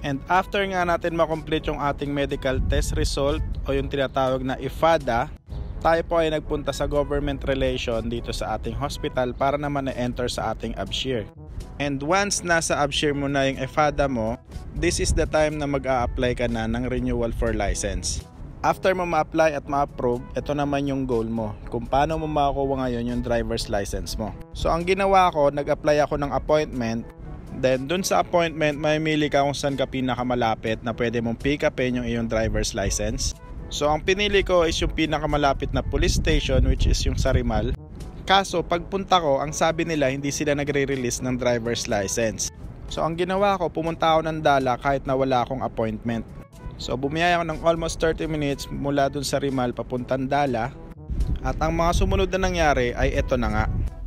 And after nga natin makomplete yung ating medical test result o yung tinatawag na IFADA, tayo po ay nagpunta sa government relation dito sa ating hospital para naman na-enter sa ating ABSHIR. And once nasa ABSHIR mo na yung IFADA mo, this is the time na mag-a-apply ka na ng renewal for license. After mo ma-apply at ma-approve, ito naman yung goal mo, kung paano mo makakuha ngayon yung driver's license mo. So ang ginawa ko, nag-apply ako ng appointment. Then dun sa appointment, mamimili ka kung saan ka pinakamalapit na pwede mong pick upin yung iyong driver's license. So ang pinili ko is yung pinakamalapit na police station, which is yung Sarimal. Kaso pagpunta ko, ang sabi nila hindi sila nagre-release ng driver's license. So ang ginawa ko, pumunta ako ng Dala kahit na wala akong appointment. So bumiyaya ako ng almost 30 minutes mula dun sa Rimal papuntang Dala. At ang mga sumunod na nangyari ay eto na nga.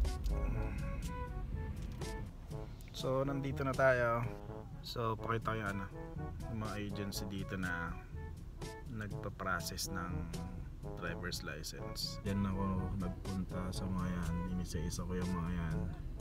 So nandito na tayo. So pakita ko yung mga agency dito na nagpa-process ng driver's license. Yan ako nagpunta sa mga yan. Inisa-isa ko yung mga yan.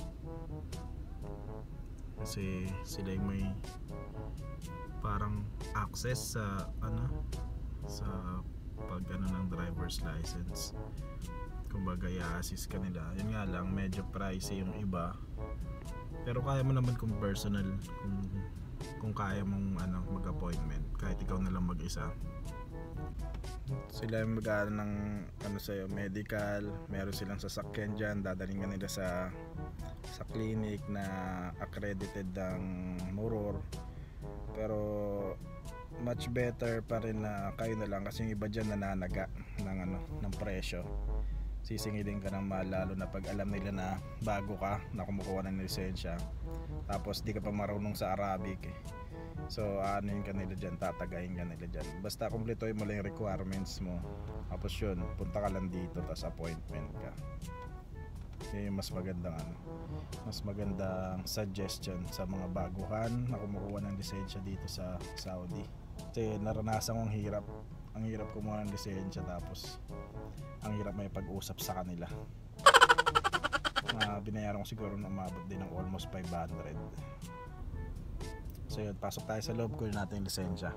Kasi sila yung may parang access sa sa pag ng driver's license. Kumbaga i-assist ka nila. Yun nga lang, medyo pricey yung iba. Pero kaya mo naman kung personal, kung kaya mong mag-appointment kahit ikaw na lang mag-isa. Sila yung mag-ano ng sa'yo, medical, meron silang sasakyan dyan, dadaling ka nila sa clinic na accredited ng Muror. Pero much better pa rin na kayo na lang, kasi yung iba dyan nananaga ng presyo. Sisingilin ka ng mahal, lalo na pag alam nila na bago ka na kumukuha ng lisensya, tapos di ka pa marunong sa Arabic So yun ka nila dyan, tatagayin ka nila dyan. Basta kumpletuhin mo lang yung requirements mo, tapos yun, punta ka lang dito, tapos appointment ka. Yun yung mas magandang suggestion sa mga baguhan na kumukuha ng lisensya dito sa Saudi. Kasi naranasan kong ang hirap kumuha ng lisensya, tapos ang hirap may pag-usap sa kanila. Binayaran ko siguro na umabot din ng almost 500. So yun, pasok tayo sa loob, kunin natin yung lisensya.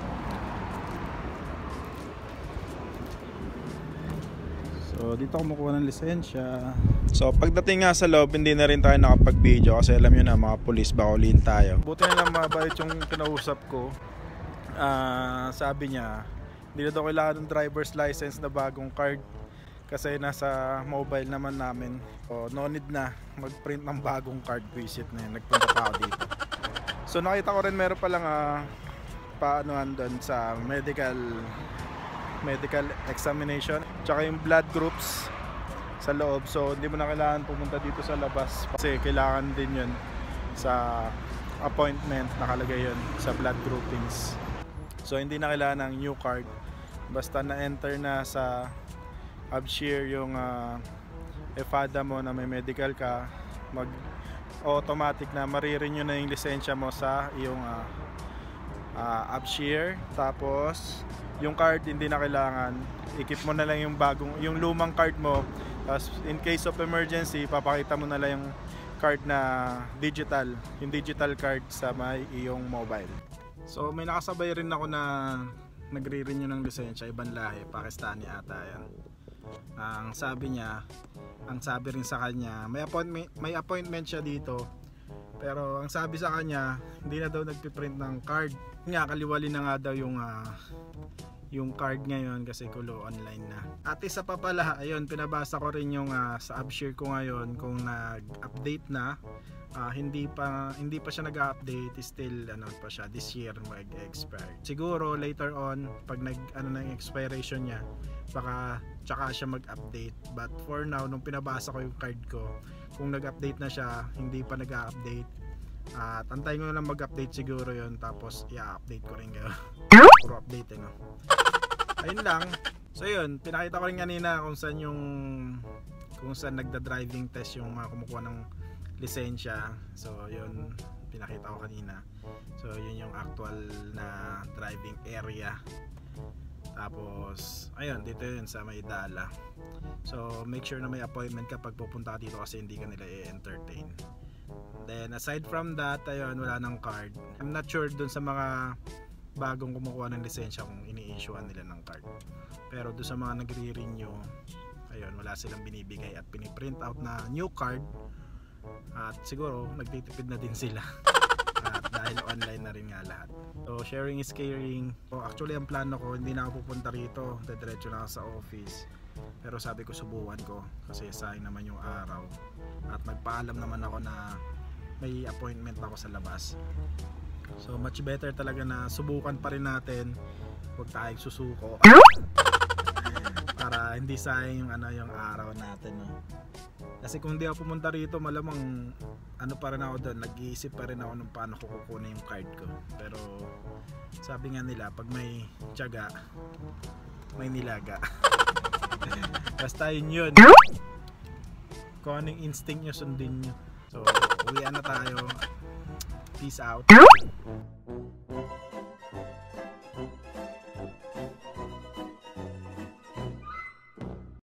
So dito kumukuha ng lisensya. So pagdating nga sa loob, hindi na rin tayo nakapag-video kasi alam nyo na, mga pulis, bakulin tayo. Buti na lang mabait yung kinausap ko. Sabi niya, hindi na daw kailangan ng driver's license na bagong card kasi nasa mobile naman namin. So no need na mag-print ng bagong card, visit na yun. Nagpunta pa ako dito. So nakita ko rin meron palang paanohan doon sa medical examination, tsaka yung blood groups sa loob. So hindi mo na kailangan pumunta dito sa labas kasi kailangan din yun sa appointment, nakalagay yun sa blood groupings. So hindi na kailangan ng new card, basta na-enter na sa ABSHIR yung IFADA mo na may medical ka, automatic na marirenew na yung lisensya mo sa iyong ABSHIR. Tapos yung card hindi na kailangan, i-keep mo na lang yung lumang card mo. Tapos in case of emergency, papakita mo na lang yung card na digital, yung digital card sa may iyong mobile. So may nakasabay rin ako na nagre-renew ng lisensya, ibang lahi, Pakistani ata yan. Ang sabi rin sa kanya, may appointment siya dito, pero ang sabi sa kanya, hindi na daw nagpiprint ng card. Nga, kaliwali na nga daw yung card ngayon kasi kulo online na. At isa pa pala, ayun, pinabasa ko rin yung sa ABSHIR ko ngayon, kung nag-update na. Hindi pa siya nag-update, still pa siya, this year mag-expire. Siguro later on pag na yung expiration niya, baka tsaka siya mag-update. But for now, nung pinabasa ko yung card ko, kung nag-update na siya, hindi pa nag-update. At antayin ko na lang mag-update siguro yon, tapos i-update ko rin kayo. Puro update ayun lang. So yun, pinakita ko rin kanina kung saan nagda-driving test yung mga kumukuha ng lisensya. So yun, pinakita ko kanina. So yun yung actual na driving area. Tapos ayun, dito yun sa may Dala. So make sure na may appointment ka pag pupunta ka dito kasi hindi ka nila i-entertain. Then aside from that, ayun, wala nang card. I'm not sure dun sa mga bagong kumukuha ng lisensya kung ini-issuean nila ng card. Pero dun sa mga nagre-renew, ayun, wala silang binibigay at piniprint out na new card. At siguro nagtitipid na din sila. At dahil online na rin nga lahat. So sharing is caring. So, actually ang plano ko, hindi na ako pupunta rito, diretso na ako sa office. Pero sabi ko subukan ko kasi sayang naman yung araw. At nagpaalam naman ako na may appointment ako sa labas. So much better talaga na subukan pa rin natin. Huwag tayong susuko. Para hindi sayang yung araw natin, no? Kasi kung hindi ako pumunta rito, malamang pa rin ako doon, nag-iisip pa rin ako nung paano ko kukunin yung card ko. Pero sabi nga nila, pag may tiyaga, may nilaga. Basta yun. Kung anong instinct nyo, sundin nyo. So, uwian na tayo. Peace out.